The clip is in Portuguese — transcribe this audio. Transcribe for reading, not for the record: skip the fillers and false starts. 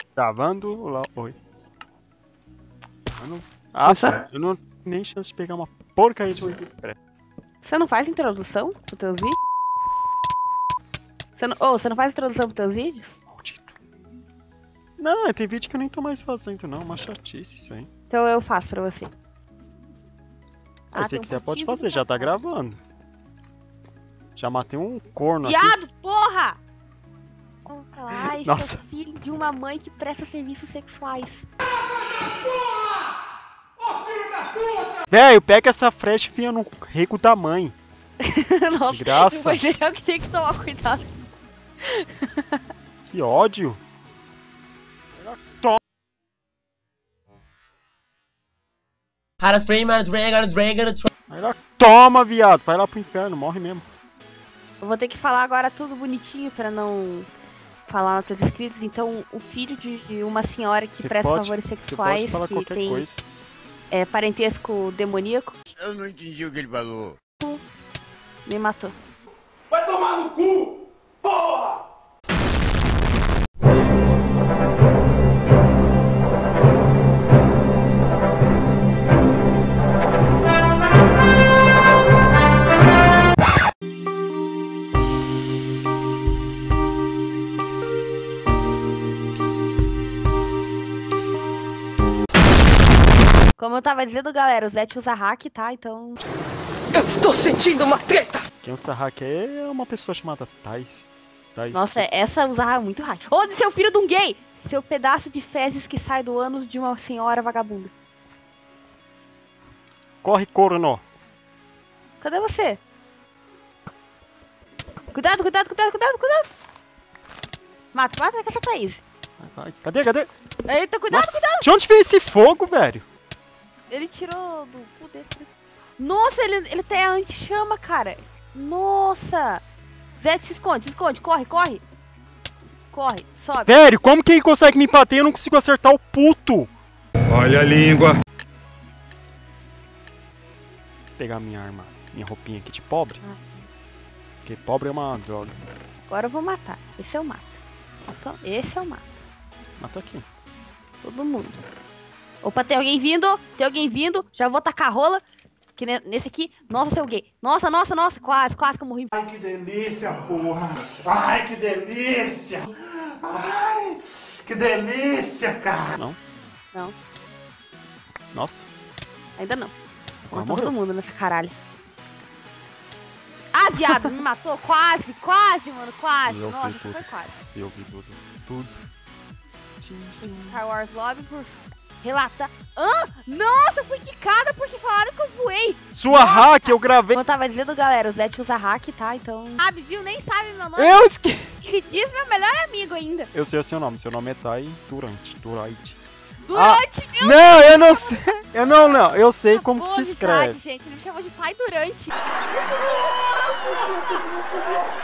Gravando lá. Oi. Eu não tenho nem chance de pegar uma porcaria de Wikipedia. Você não faz introdução pros teus vídeos? Você não faz introdução pros teus vídeos? Maldito. Não, tem vídeo que eu nem tô mais fazendo, não. Uma chatice isso aí. Então eu faço pra você. Se você quiser, pode fazer, já tá gravando. Já matei um corno aqui. Viado, porra! Ai, Nossa. seu filho de uma mãe que presta serviços sexuais. Velho, pega essa flecha e enfia no rego da mãe. Nossa, Graça. mas é o que tem que tomar cuidado. Que ódio. Toma, viado. Vai lá pro inferno, morre mesmo. Eu vou ter que falar agora tudo bonitinho pra não falar pros inscritos. Então, o filho de uma senhora que presta favores sexuais, que tem parentesco demoníaco, Eu não entendi o que ele falou. me matou. Vai tomar no cu! Porra! Como eu tava dizendo, galera, o Zete usa hack, tá? Então... Eu estou sentindo uma treta! Quem usa hack é uma pessoa chamada Thais. Nossa, essa usava muito hack. Ô, seu filho de um gay! Seu pedaço de fezes que sai do ânus de uma senhora vagabunda. Corre, corno. Cadê você? Cuidado, cuidado, cuidado, cuidado, cuidado! Mata com essa Thaís. Cadê? Eita, cuidado, Nossa, cuidado! de onde veio esse fogo, velho? Ele tirou do cu dele. Nossa, ele tem a anti-chama, cara. Nossa! Zete, se esconde, corre, corre. Corre, sobe. Velho, como que ele consegue me bater e eu não consigo acertar o puto? Olha a língua. Vou pegar minha arma, minha roupinha aqui de pobre. Porque pobre é uma droga. Agora eu vou matar. Esse eu mato. Esse eu mato. Matou aqui. Todo mundo. Opa, tem alguém vindo. Já vou tacar a rola. Que nesse aqui, nossa, seu gay. Nossa, quase que eu morri. Ai, que delícia, porra! Ai, que delícia! Ai, que delícia, cara! Não. Nossa. Ainda não. Agora Matou morreu. todo mundo nessa caralho. Ah, viado, me matou. Quase, mano, quase. Eu Nossa, vi isso tudo. foi quase. Eu vi tudo. Star Wars Lobby por relatar. Nossa, eu fui quicada porque falaram que eu voei. Sua hack, eu gravei. Como eu tava dizendo, galera, o Zete usa hack, tá? Então... Sabe, viu? Nem sabe meu nome. Eu esqueci. Se diz meu melhor amigo ainda. Eu sei o seu nome é Tai Durante. Durante, meu Não, eu não sei. Eu sei como que boa se amizade, escreve. gente. Ele me chamou de pai Durante.